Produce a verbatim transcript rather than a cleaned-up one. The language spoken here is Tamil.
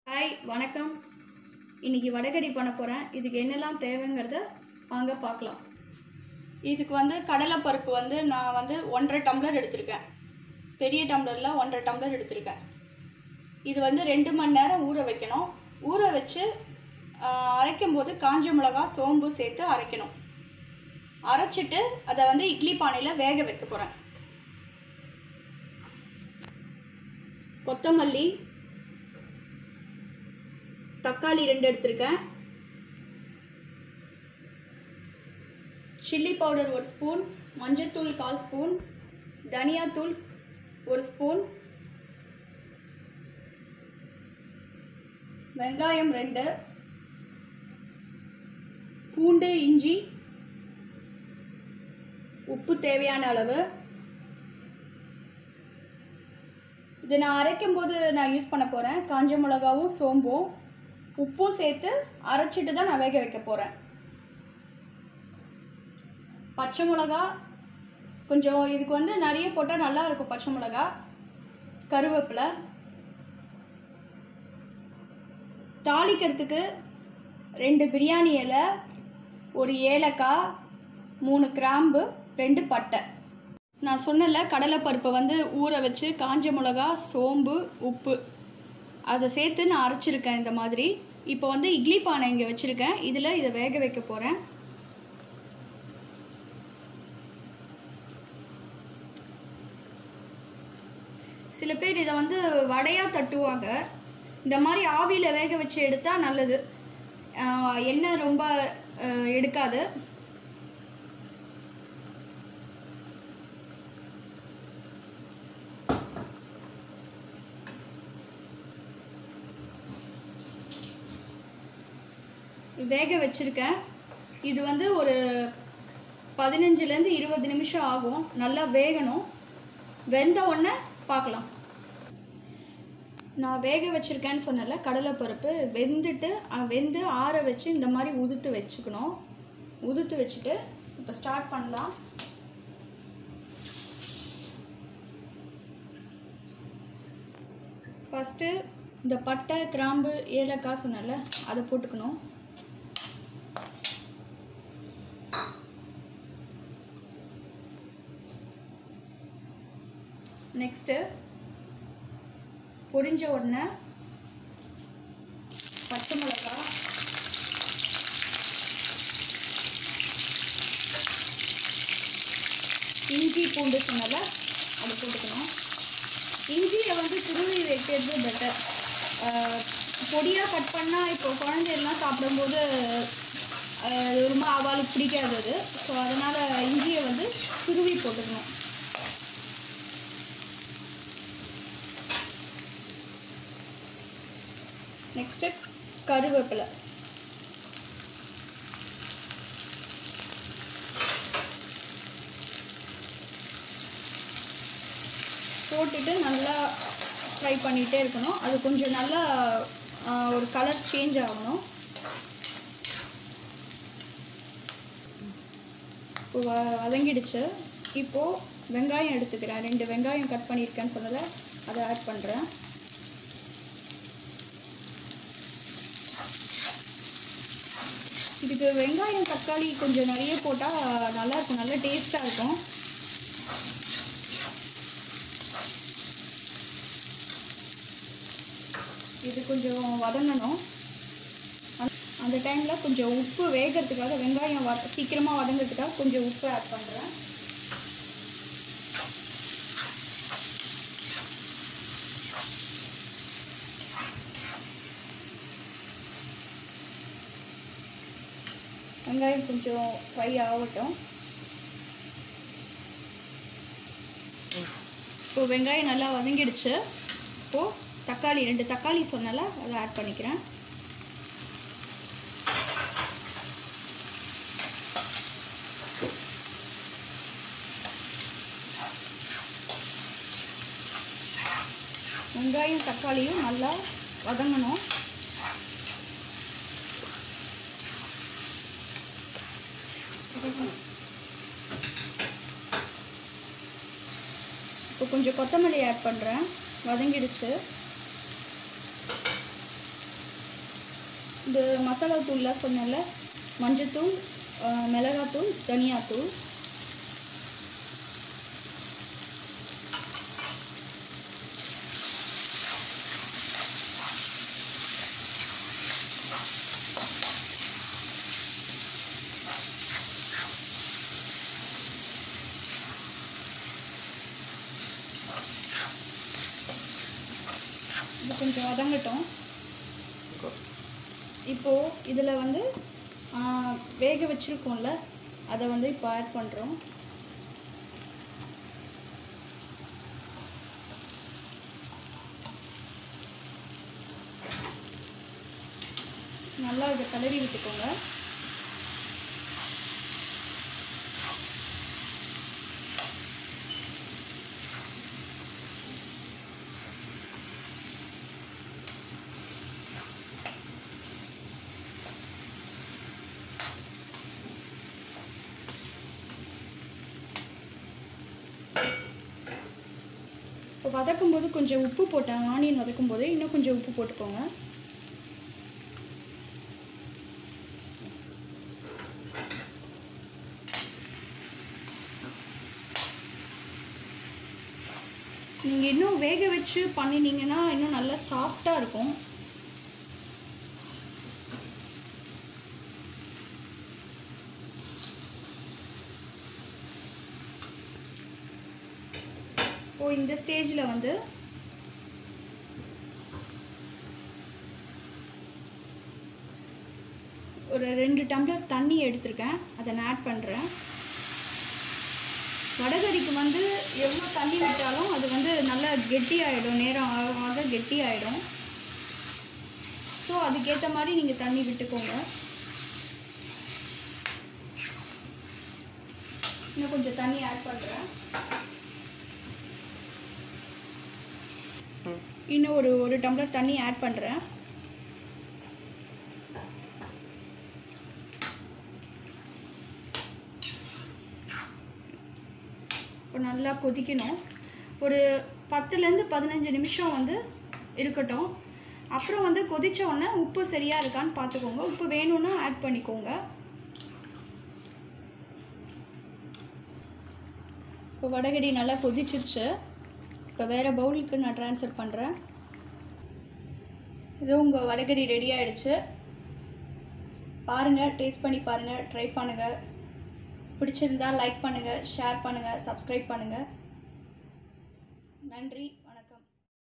ஹாய் வணக்கம். இன்றைக்கி வடைகறி பண்ண போகிறேன். இதுக்கு என்னெல்லாம் தேவைங்கிறத வாங்க பார்க்கலாம். இதுக்கு வந்து கடலைப்பருப்பு வந்து நான் வந்து ஒன்றரை டம்ளர் எடுத்திருக்கேன். பெரிய டம்ளரில் ஒன்றரை டம்ளர் எடுத்திருக்கேன். இது வந்து ரெண்டு மணி நேரம் ஊற வைக்கணும். ஊற வச்சு அரைக்கும் போது காஞ்ச மிளகா சோம்பு சேர்த்து அரைக்கணும். அரைச்சிட்டு அதை வந்து இட்லி பானையில் வேக வைக்க போகிறேன். கொத்தமல்லி, தக்காளி ரெண்டு எடுத்திருக்கேன். சில்லி பவுடர் ஒரு ஸ்பூன், மஞ்சள்தூள் கால் ஸ்பூன், தனியாத்தூள் ஒரு ஸ்பூன், வெங்காயம் ரெண்டு, பூண்டு, இஞ்சி, உப்பு தேவையான அளவு. இது நான் அரைக்கும் போது நான் யூஸ் பண்ண போகிறேன். காஞ்ச மிளகாவும் சோம்பும் உப்பும் சேர்த்து அரைச்சிட்டு தான் நான் வேக வைக்க போகிறேன். பச்சை மிளகா கொஞ்சம் இதுக்கு வந்து நிறைய போட்டால் நல்லா இருக்கும். பச்சை மிளகா, கருவேப்பிலை, தாளிக்கிறதுக்கு ரெண்டு பிரியாணி இலை, ஒரு ஏலக்காய், மூணு கிராம்பு, ரெண்டு பட்டை. நான் சொன்னல கடலைப்பருப்பை வந்து ஊற வச்சு காஞ்ச மிளகா சோம்பு உப்பு அதை சேர்த்து நான் அரைச்சிருக்கேன் இந்த மாதிரி. இப்போ வந்து இட்லி பானை இங்கே வச்சுருக்கேன். இதில் இதை வேக வைக்க போகிறேன். சில பேர் இதை வந்து வடையாக தட்டுவாங்க. இந்த மாதிரி ஆவியில் வேக வச்சு எடுத்தால் நல்லது. எண்ணெய் ரொம்ப எடுக்காது. வேக வச்சுருக்கேன். இது வந்து ஒரு பதினஞ்சுலேருந்து இருபது நிமிஷம் ஆகும். நல்லா வேகணும். வெந்த உடனே பார்க்கலாம். நான் வேக வச்சுருக்கேன்னு சொன்னல கடலைப்பருப்பு வெந்துட்டு வெந்து ஆற வச்சு இந்த மாதிரி உதுத்து வச்சுக்கணும். உதுத்து வச்சுட்டு இப்போ ஸ்டார்ட் பண்ணலாம். ஃபஸ்ட்டு இந்த பட்டை கிராம்பு ஏலக்காய் சொன்னல அதை போட்டுக்கணும். நெக்ஸ்ட்டு பொரிஞ்ச உடனே பச்சை மிளகா, இஞ்சி பூண்டு சொன்னல அதை போட்டுக்கணும். இஞ்சியை வந்து துருவி வைக்கிறது பெட்டர். பொடியாக கட் பண்ணால் இப்போ குழந்தையெல்லாம் சாப்பிடும்போது ரொம்ப அவளுக்கு பிடிக்காது அது. ஸோ அதனால் இஞ்சியை வந்து துருவி போட்டுக்கணும். நெக்ஸ்ட்டு கருவேப்பிலை, போட்டுட்டு நல்லா ஃப்ரை பண்ணிகிட்டே இருக்கணும். அது கொஞ்சம் நல்லா ஒரு கலர் சேஞ்ச் ஆகணும். இப்போ வதங்கிடுச்சு. இப்போது வெங்காயம் எடுத்துக்கிறேன். ரெண்டு வெங்காயம் கட் பண்ணியிருக்கேன்னு சொன்னதை அதை ஆட் பண்ணுறேன். இதுக்கு வெங்காயம் தக்காளி கொஞ்சம் நிறைய போட்டால் நல்லாயிருக்கும். நல்ல டேஸ்ட்டாக இருக்கும். இது கொஞ்சம் வதங்கணும். அந்த டைமில் கொஞ்சம் உப்பு வேகிறதுக்காக வெங்காயம் வ சீக்கிரமாக வதங்கிறதுக்காக கொஞ்சம் உப்பு ஆட் பண்ணுறேன். வெங்காயம் கொஞ்சம் ஃப்ரை ஆகட்டும். இப்போது வெங்காயம் நல்லா வதங்கிடுச்சு. இப்போது தக்காளி ரெண்டு தக்காளி சொன்னால அதை ஆட் பண்ணிக்கிறேன். வெங்காயம் தக்காளியும் நல்லா வதங்கணும். இப்போ கொஞ்சம் கொத்தமல்லி ஆட் பண்ணுறேன். வதங்கிடுச்சு. இந்த மசாலா தூள்லாம் சொன்னேன்ல, மஞ்சத்தூள், மிளகாத்தூள், தனியாத்தூள். இது கொஞ்சம் வதங்கட்டும். இப்போது இதில் வந்து வேக வச்சுருக்கோம்ல, அதை வந்து இப்போ ஆட் பண்ணுறோம். நல்லா இதை கலரி விட்டுக்கோங்க. இப்போ வதக்கும்போது கொஞ்சம் உப்பு போட்டேன். ஆனியன் வதக்கும்போது இன்னும் கொஞ்சம் உப்பு போட்டுக்கோங்க. நீங்கள் இன்னும் வேக வச்சு பண்ணினீங்கன்னா இன்னும் நல்லா சாஃப்டாக இருக்கும். இப்போ இந்த ஸ்டேஜில் வந்து ஒரு ரெண்டு டம்ளர் தண்ணி எடுத்திருக்கேன், அதை நான் ஆட் பண்ணுறேன். வடகறிக்கு வந்து எவ்வளோ தண்ணி விட்டாலும் அது வந்து நல்லா கெட்டி ஆகிடும், நேரம் ஆக ஆக கெட்டி ஆகிடும். ஸோ அதுக்கேற்ற மாதிரி நீங்கள் தண்ணி விட்டுக்கோங்க. இன்னும் கொஞ்சம் தண்ணி ஆட் பண்ணுறேன். இன்னும் ஒரு ஒரு டம்ளர் தண்ணி ஆட் பண்ணுறேன். இப்போ நல்லா கொதிக்கணும். ஒரு பத்துலேருந்து பதினஞ்சு நிமிஷம் வந்து இருக்கட்டும். அப்புறம் வந்து கொதித்த உடனே உப்பு சரியாக இருக்கான்னு பார்த்துக்கோங்க. உப்பு வேணும்னா ஆட் பண்ணிக்கோங்க. இப்போ வடகடி நல்லா கொதிச்சிருச்சு. இப்போ வேறு பவுலுக்கு நான் ட்ரான்ஸ்ஃபர் பண்ணுறேன். இது உங்கள் வடகடி ரெடி ஆகிடுச்சு. பாருங்கள், டேஸ்ட் பண்ணி பாருங்கள், ட்ரை பண்ணுங்கள். பிடிச்சிருந்தா லைக் பண்ணுங்கள், ஷேர் பண்ணுங்கள், சப்ஸ்கிரைப் பண்ணுங்கள். நன்றி, வணக்கம்.